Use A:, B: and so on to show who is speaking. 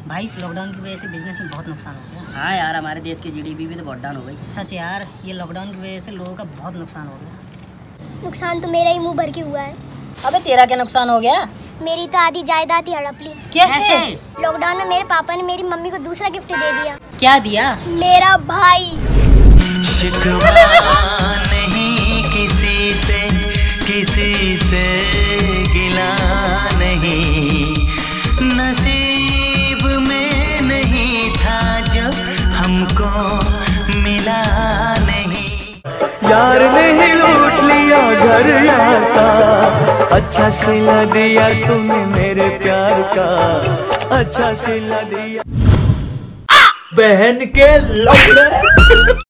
A: भाई इस लॉकडाउन की वजह से बिजनेस में बहुत नुकसान हो गया।
B: हाँ यार, हमारे देश की जीडीपी भी तो बहुत डाउन हो गई।
A: सच यार, ये लॉकडाउन की वजह से लोगों का बहुत नुकसान हो गया।
C: नुकसान तो मेरा ही मुंह भर के हुआ है।
A: अबे तेरा क्या नुकसान हो गया?
C: मेरी तो आधी जायदाद ही हड़प ली।
A: कैसे?
C: लॉकडाउन में मेरे पापा ने मेरी मम्मी को दूसरा गिफ्ट दे दिया।
A: क्या दिया?
C: मेरा भाई।
D: शिकवा नहीं किसी से गिला नहीं, नसीब में नहीं था जो हमको मिला नहीं। यार ने लूट लिया घर यार का, अच्छा सिला दिया तूने मेरे प्यार का, अच्छा सिला दिया बहन के लौड़े।